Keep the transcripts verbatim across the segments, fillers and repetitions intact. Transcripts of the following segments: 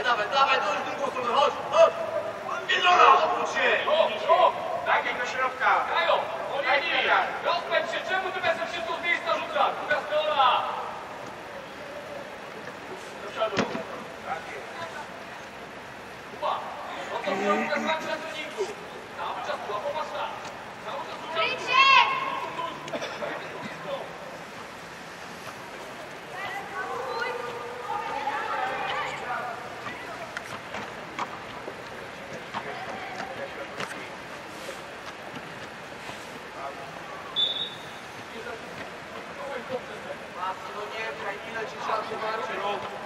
dawaj, dawaj, to już w drugą stronę, chodź, chodź! Biedrona, obróć się! O, o! Daj do środka! Kajo, Olieni! Rozpędź się, czemu ty bez wszystko z miejsca rzucasz? Druga strona! Do przodu. Tak jest. Kuba, no to było pokazać na treningu. Cały czas była poważna. Cały czas rzucać. No nie, kraj, ile ci trzeba zobaczyć?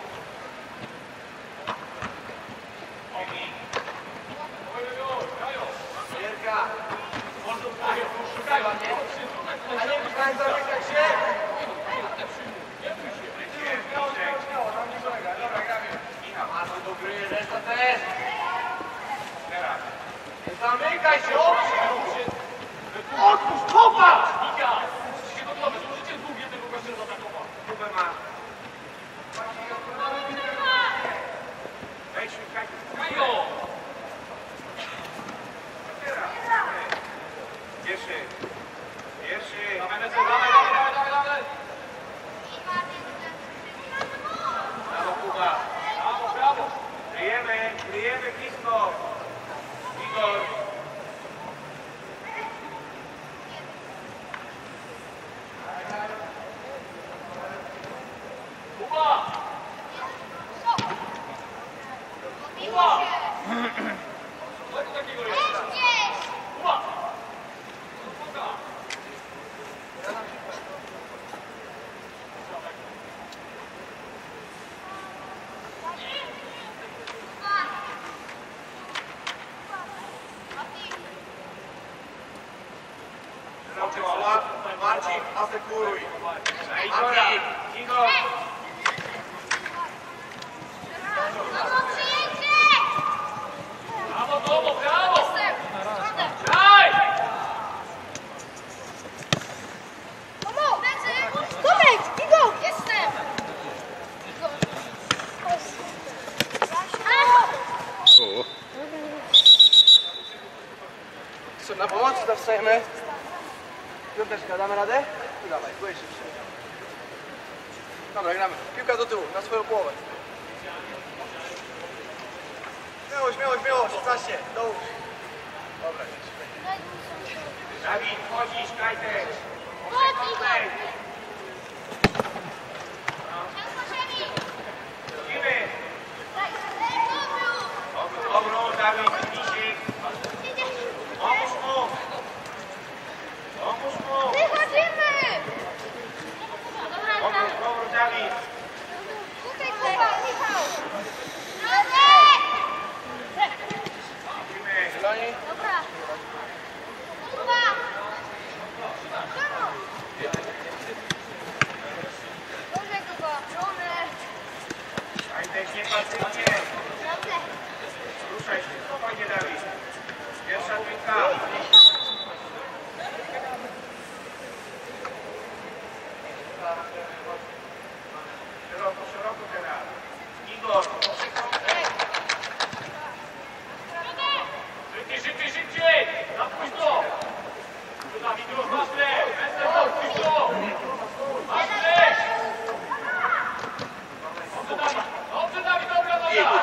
Gierka, może tutaj szukaj, nie? A nie musiałem zamykać się! Bardzo do gry, reszta też! Nie zamykaj się, odpuść! Odpuść, popatrz! Mika, jesteście gotowe, złożycie długie tego gościa zaatakował. Kubę ma. Wejdź, Kajo. Kajo! Pierwszy. Pierwszy. Dawaj, lecę, dawaj, dawaj, dawaj, dawaj, dawaj! Brawo, Kuba. Brawo, brawo! Kryjemy, kryjemy blisko. Igor. Kuba! Kuba! Co to takiego jest? Kuba! Kuba! Roczek słab, Marcin, asekuruj. Na Igora. Igor. Brawo, Tomo, brawo! Daj! Tomek, Igor! Jestem! Co, na pomoc? Zawstajemy. Piąteczka, damy radę? Tu dawaj, byłeś szybszy. Dobra, gramy. Piłka do tyłu, na swoją połowę. Śmiało, śmiało, śmiało, szesnaście, dołóż. Dobra, idź. Dawid, wchodzisz, Kajtek. Chodź, Igor! Wchodzimy. Obrót, Dawid, Misiek. Pomóż mu. Pomóż mu. Wychodzimy! Obrót, obrót, Dawid. Tutaj, Kuba, Michał! Wchodzimy. Zieloni? Dobra. Kuba! Dobrze, Kuba. Żony. Kajtek, nie pasywnie. Dobrze. Ruszaj się, spokojnie, Dawid. Pierwsza piłka. Szeroko, szeroko teraz. Igor. Szybciej, szybciej, szybciej! Napuść to! Tu Dawid już, masz leć! Wesel, napuść to! Masz leć! Dobrze, Dawid! Dobrze, Dawid, dobra noga!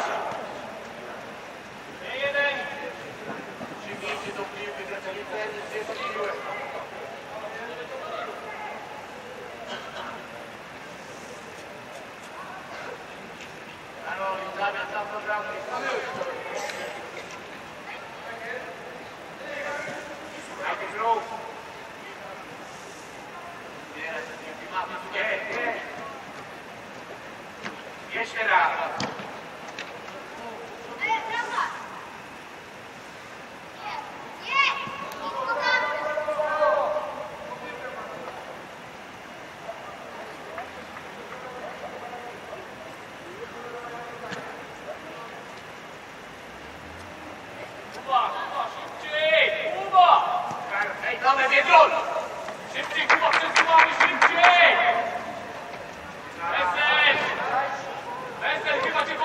Nie jeden! Przyjmijcie do piłki, zaczęlice, nic nie zrobiłem. Karol, zamiast tam do bramki. Kajtek, rób. Zbieraj te piłki, mamy tu. Nie, nie. Jeszcze raz. Kuba, Kuba, szybciej! Kuba! Ej, Dawaj, Biedron! Szybciej, Kuba, przesuwamy, szybciej! Wesel! Wesel, chyba cię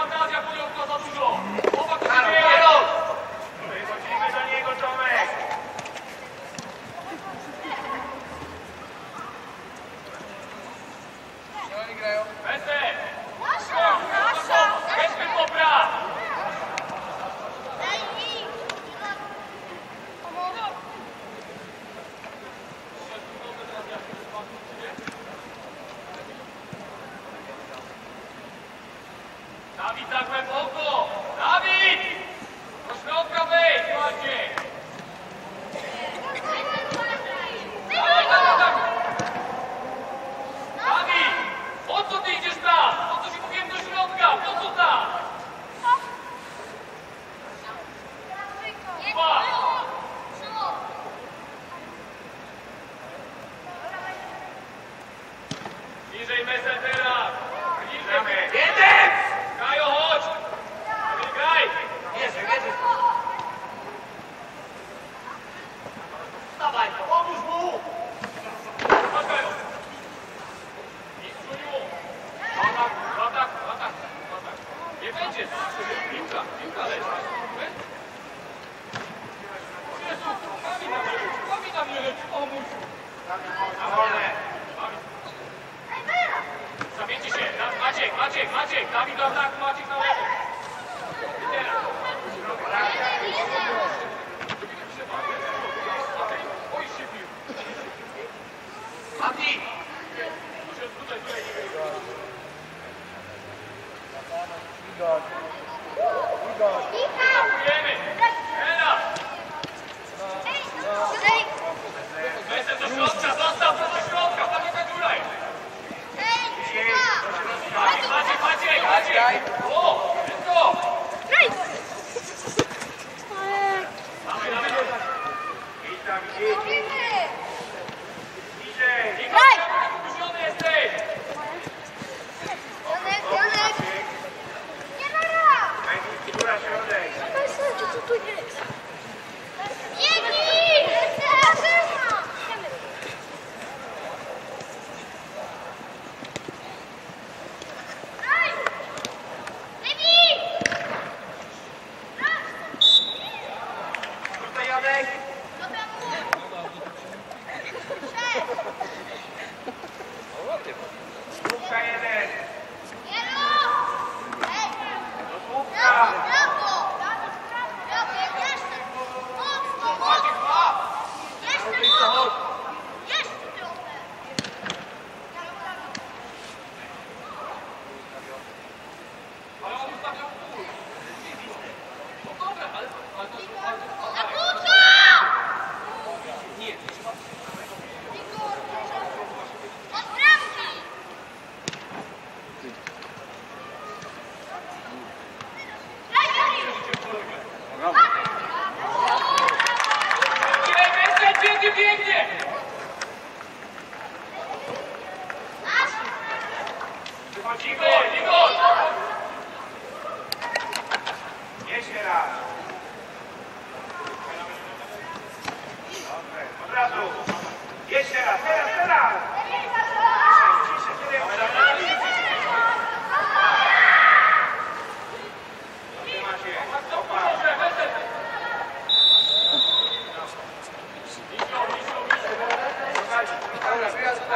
Dawid za głęboko! Dawid! Do środka wejdź, Maciej! Dawaj, dawaj, dawaj! Dawid! Po co ty idziesz tam? Po co ci mówiłem do środka? Po co tam? Dwa! Niżej Mesel teraz! Niżej! Jeden! Kajo, chodź! Graj! Jerzy, Jerzy. Wstawaj, pomóż mu! Chodź, Kajo! Mistrzu! Atak, atak, atak, atak. Nie będzie! Piłka, piłka leci. Jezu, kami na mnie leci, kami na mnie leci, pomóż! Na wolne. Zamiecie się! Maciek, Maciek, Maciek! Dawid do ataku, Maciek na lewo! I teraz! Boisz się pił! Mati! Muszę tutaj, tutaj nie wyjść. Atakujemy! Teraz! Mesel do środka, zostaw do środka, pamiętaj góraj! Maciek, Maciek, Maciek, Maciek! O! Wszystko! Dawaj, dawaj, dawaj! Idź tam, idź. Niżej. Nikola, jak skupiony jesteś! Najpierw góra, środek. Tutaj Janek. Słupka jeden. Do słupka. Maciek, dwa! Ale on ustawiał w pół. No dobra, ale ale to jest... ale to- ale- Nie, trzeba... Ej, Mesel, biegnie, biegnie! Igor, Igor! Jeszcze raz. Dobrze, od razu. Jeszcze raz, teraz, teraz. Ciszej, ciszej, ciszej. Dobrze, Maciej. Opa. Dobrze, Mesel! Igor, Igor, Igor!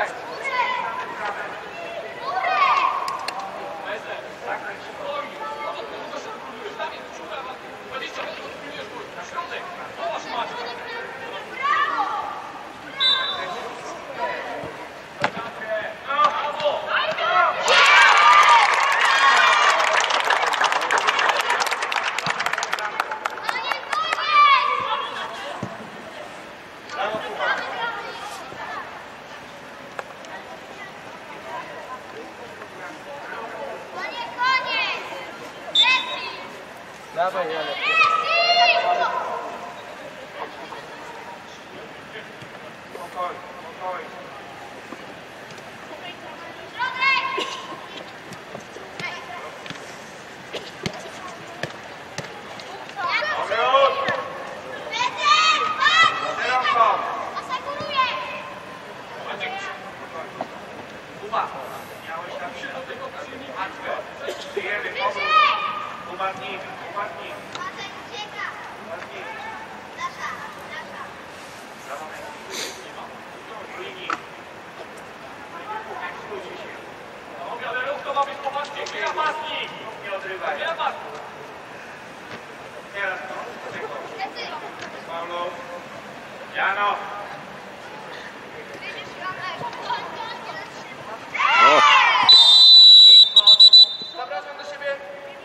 Mesel, zakręć się, spokojnie. No to ty to się próbujesz, Dawid, szukaj, dwadzieścia metrów próbujesz pójść na środek. Zobacz, Maciek. Brawo! Dawaj, Janek. Spokojnie, spokojnie. Obrót. Szeroko. Maciek, Kuba! Miałeś tam się do tego silnika. Matkę. Żyjemy, powrót. Umarnij, umarnij, umarnij. Linii. Skróci się. Dobra, ale ruch to ma być poważnie. Gdzie napastnik? Nie odrywaj. Gdzie napastnik? Teraz to. Tego. Paulo. Jano. Zapraszam do siebie.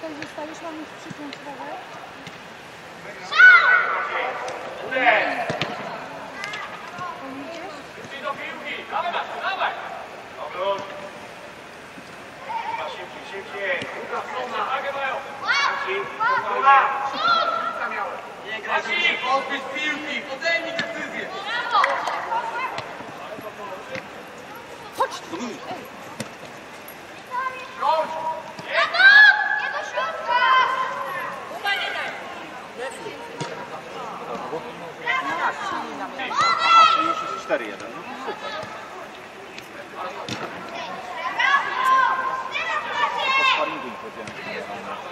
tak zostawisz, mam ich przypiąć trochę. Idź do piłki. Dawaj, Maciu, dawaj. Obrót. Chyba szybciej, szybciej. Druga strona. Wagę mają. Marcin, spokojnie. Nie graj, Maciek. odbyć piłki, podejmij decyzję. Chodź tu! Ej, Kończ. Nie do środka! To już jest cztery jeden. No super. Po sparingu im powiedziałem.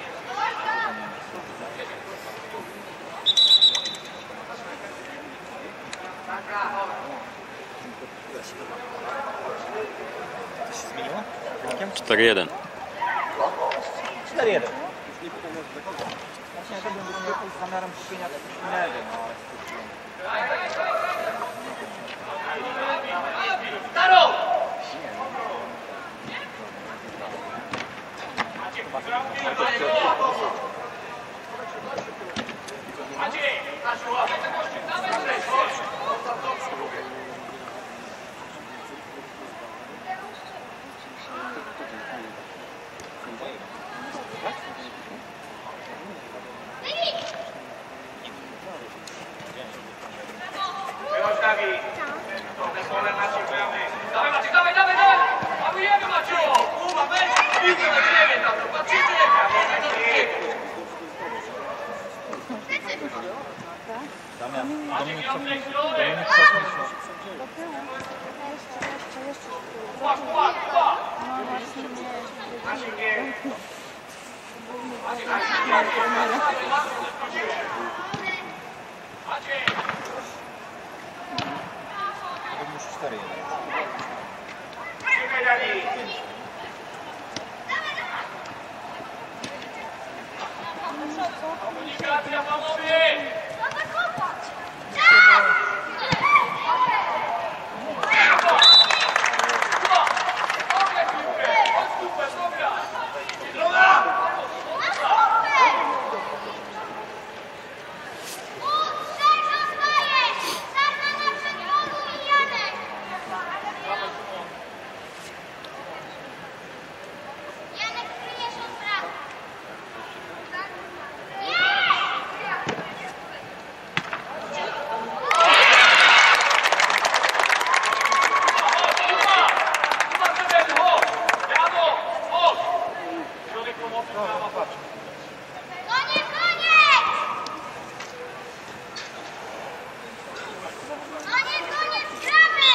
Co się zmieniło? cztery jeden. cztery jeden. Właśnie ja to bym jechał z zamiarem kupienia czegoś innego, no ale Staro. Maciej. Stasiu, łapaj te gości. Dawaj, dawaj. wychodź Dawid. Dobre pole macie gramy. Dawaj, Maciek, dawaj, dawaj, dawaj. Pałujemy, Maciu. Kuba, weź piłkę na ziemię tam, patrzycie jak Maciek, Jątek, środek. do tyłu. Jeszcze, jeszcze, jeszcze. Kuba, Kuba, Kuba. No właśnie nie. Macie nie. Maciek. Już cztery jeden. Czekaj Dawid. Komunikacja, panowie. Janek, kryjesz od prawa. Koniec, koniec! Koniec, koniec, gramy!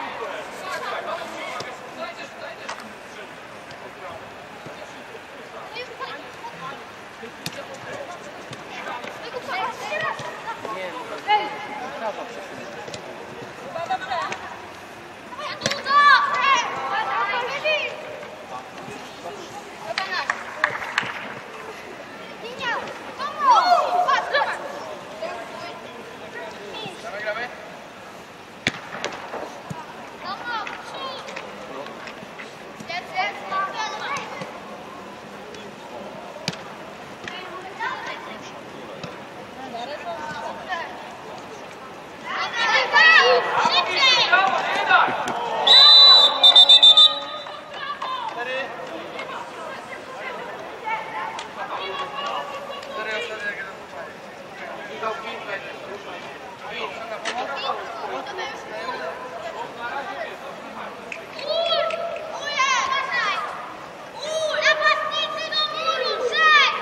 Napastnicy do muru! Szek!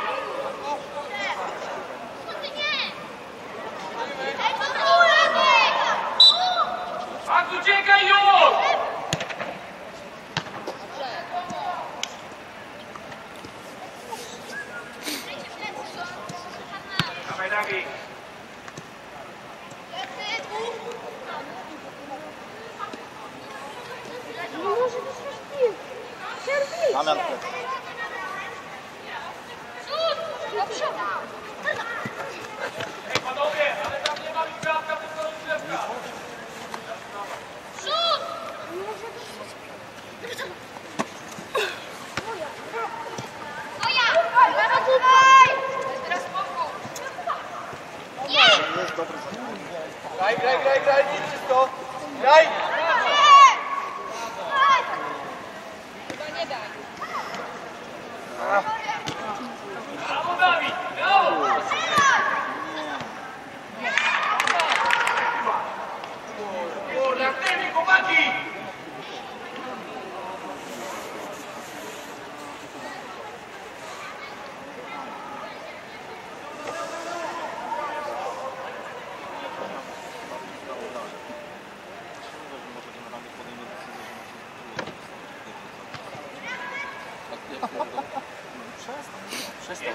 Ej, to Max, uciekaj już! Dawaj Dawid. Nie może być pił. Serwis! Damian. Ej, panowie, ale tam nie ma mikrawka, tylko rozgrzewka. Nie może być Moja! Brawo, Dawid! Brawo! Kurde, aktywni chłopaki! Przestań.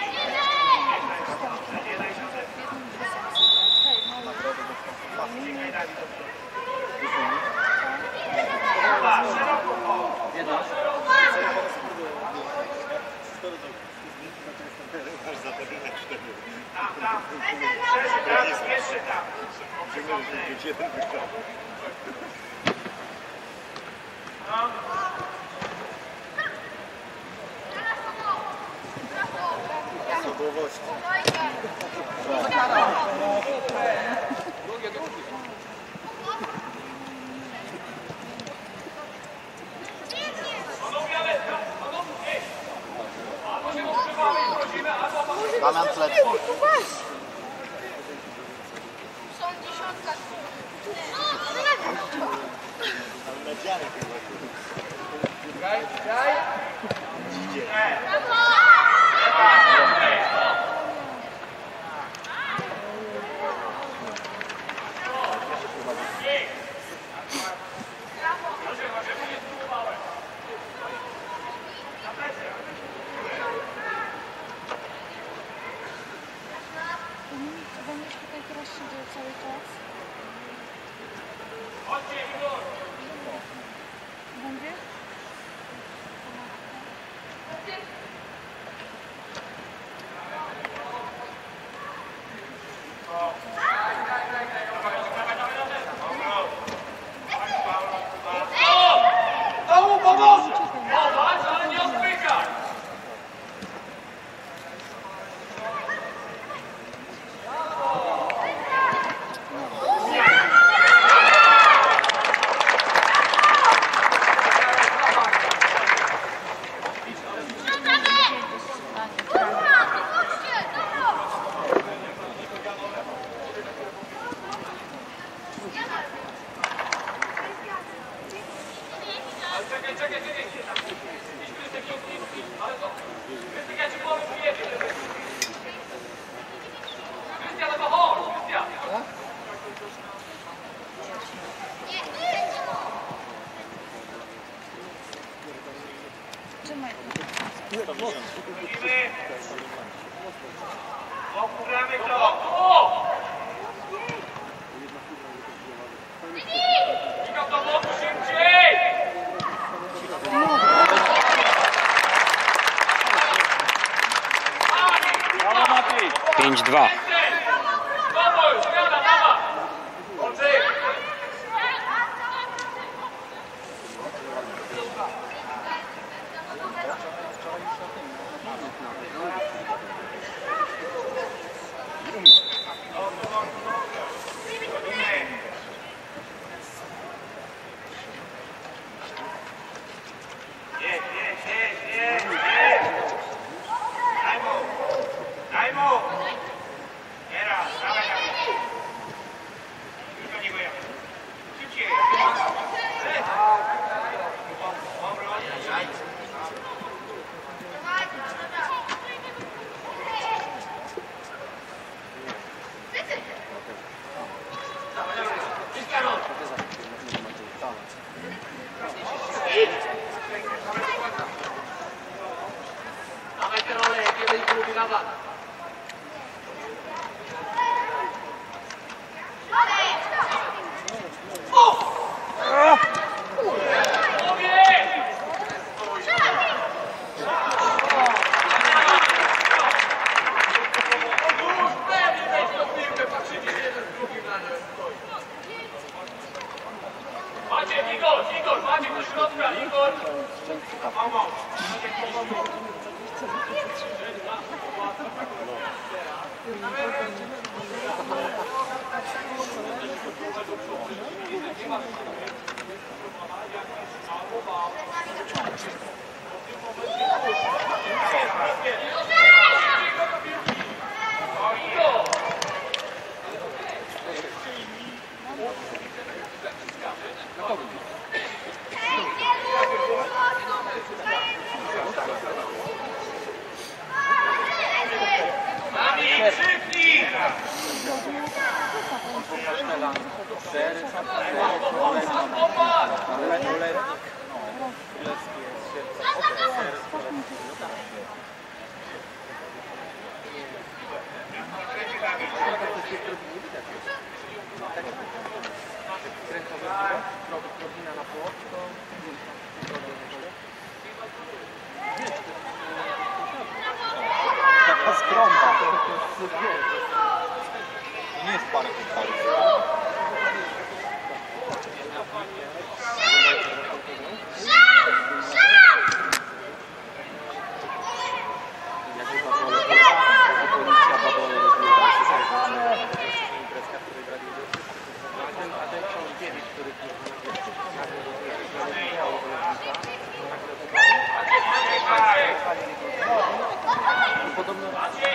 Tam, tam. Szerzy tam, jeszcze tam. No. Damian Plec. Są dziesiątka. Graj, graj. Będziesz tutaj teraz siedział cały czas? Będzie? Komu pomoże? Zobacz, ale nie odpychaj! Ale czekaj, czekaj, czekaj! Idźmy z takiego piłki, ale to... Krystian, ja ci powiem, że jedzie. Krystian, no to chodź, Krystian! Trzymaj. Mówimy. Wokół gramy to. O! Michał, do boku szybciej! pięć dwa. Dawaj, zmiana, dawaj! Olczyk. Jedź, jedź, jedź, jedź, jedź. Daj mu. Daj mu. Teraz, dawaj, dawaj. Już do niego jadę. Szybciej. Dawaj te role, kiedy ich lubi na was. Macie, Igor, Igor, macie do środka, Igor! Pomóc. strzelam cztery, cztery, ale roletnik, no, królewski jest Krowina na płot, to taka skromna, to nie jest parę hektarów. Podobno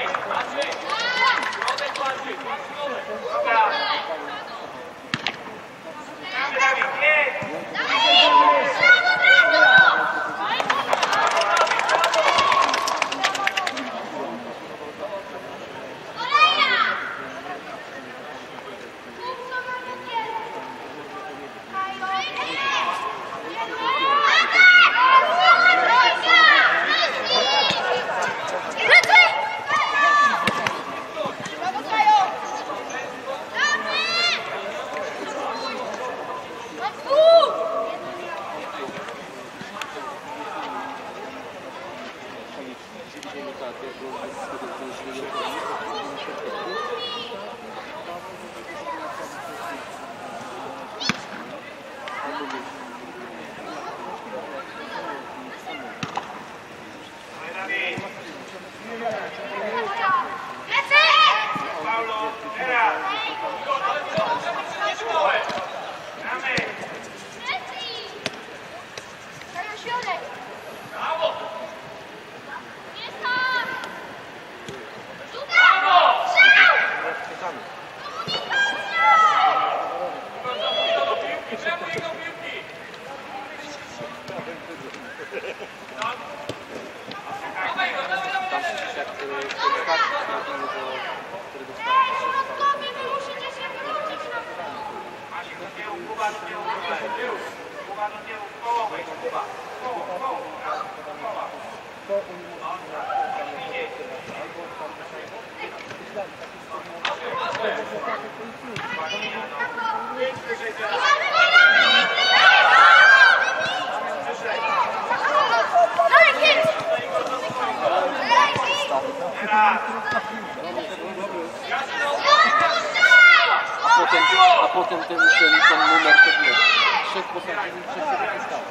a potem ten, ten, ten numer to wiesz, trzech posadzili, trzech się stało.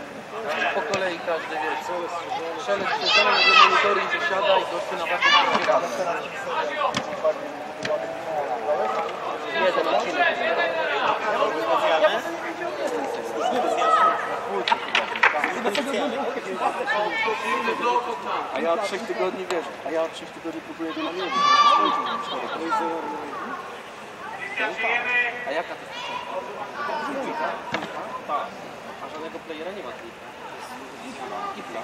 Po kolei każdy wiesz, szelest przyjrzony, nagle monitoring wysiada i gościu na waszym się rada. Jeden odcinek. A ja od trzech tygodni wiesz, a ja od trzech tygodni próbuję go namierzyć. A jaka to jest trójka? Tak. A żadnego playera nie ma trójka. Kipla.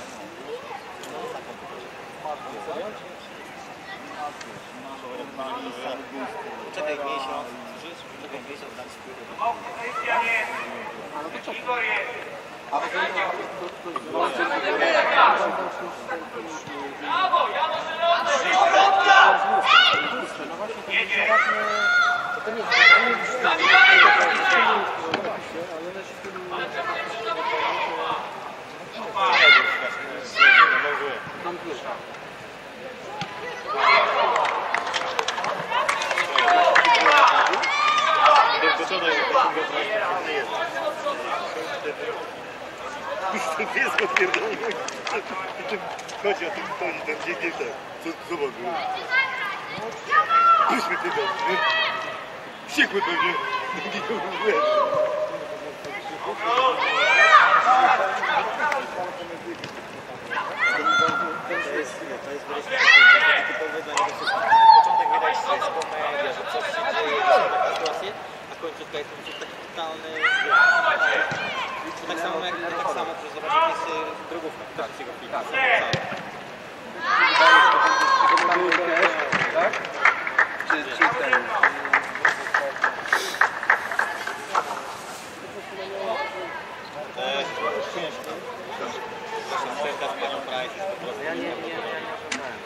Czekaj miesiąc, czekaj miesiąc, dam spójrz. A no to czekaj. A wy Brawo, Jano Zielony! no właśnie to jest to nie jest tam pierwsza. Jest odpierdolony. Chodzi o tym, chodzi ten dzień, tak. Co, co było? Byśmy ty dobrze. Wściekły pewnie. To jest typowe dla niego wszystko. Początek widać, że jest komedia, że coś się dzieje, że są takie sytuacje, a końcówka jest po prostu taki totalny... Tak samo jak tak samo, że zobaczycie z drogówka w trakcie tego filmu. Tak? Czy, czy ten... nie, nie, nie, nie oglądałem.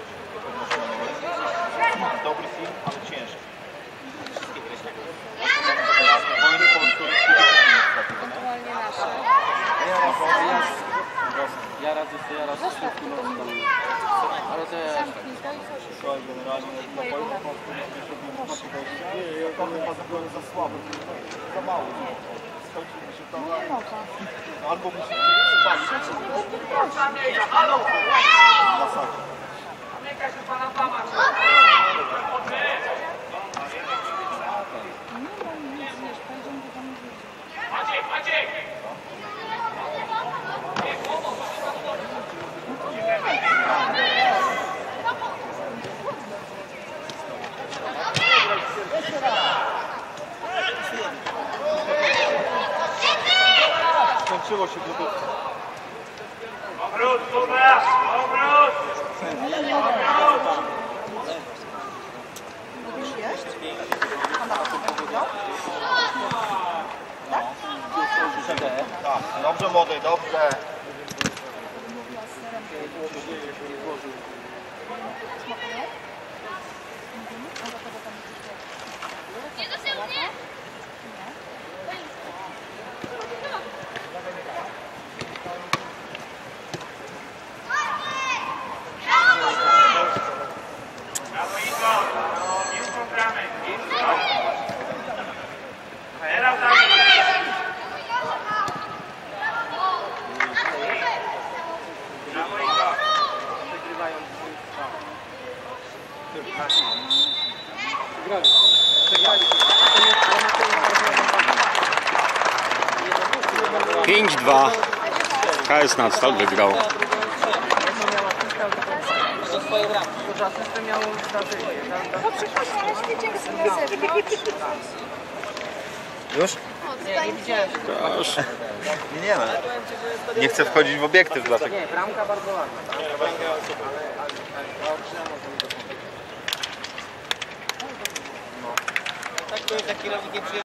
Dobry film, ale ciężki. Wszystkie gry tego. Wojny po prostu Ewentualnie nasze. Ja raz, ja raz, ja raz, Zostaw to do mnie. ale też Zamknij to i coś. Słuchaj, generalnie na wojnę po prostu nie, ja tam chyba zabiorę za słaby, za mało. Skończyłby się tam, No nie mogę. albo musi się przypalić. Ja cię nie będę prosić. Masakra. Nie mam nic zjeść, pojedziemy do domu zjeść. Maciek, Maciek! Skończyło się gotówka. Obrót, Kuba! Obrót! Lubisz jeść? Ona powiedział? Tak, dobrze młody, dobrze. Mówiła z serem. Smakuje? Mhm. A do tego tam coś Nie do tyłu, nie? Nie. Brawo, Igor! Niską bramę, niską! Teraz za nim! Brawo, Igor! przegrywają Przegrali. Przegrali. pięć dwa. K S Nadstal wygrał. Do swojej bramki. Tylko asystę miał zdarzenie. No przychodź na świecie, jak sobie na zewnątrz. Już? Nie, nie widziałem. Proszę. Nie, nie, nie chcę wchodzić w obiektyw dlatego. Nie, bramka bardzo ładna. Tak? Tak to jest taki robi nie